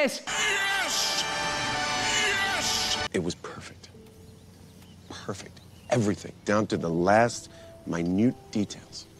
Yes! Yes! Yes! It was perfect. Perfect. Everything, down to the last minute details.